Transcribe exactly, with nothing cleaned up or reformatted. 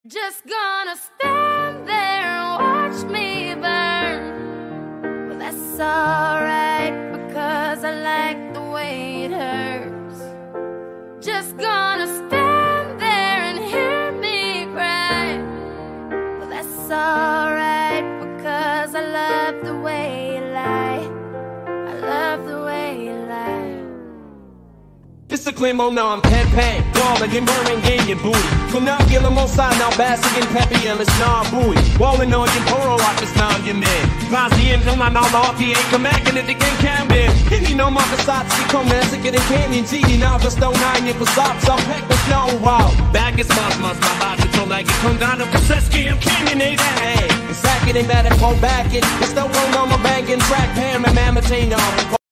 Just gonna stand there and watch me burn. Well, that's alright, because I like the way it hurts. Just gonna stand there and hear me cry. Well, that's alright, because I love the way you lie. I love the way you lie. Bisaklat, now I'm campaign, darling, and burning in your booty. So now get them on side, now basking in peppy and it's non buoy. Walling on your poro rock is now your man. Vazi and come on all off, he ain't come back in it again, can be. Hindi no more facades, he come as a getting canyon, G, now just don't nine in facades, I'll pack the snow wow. Back is my my body, so like it come down to Kaseski, I'm canyon, ain't that, hey. Sack it and better pull back it, it's still going on my banging track, Pam and Mamatino.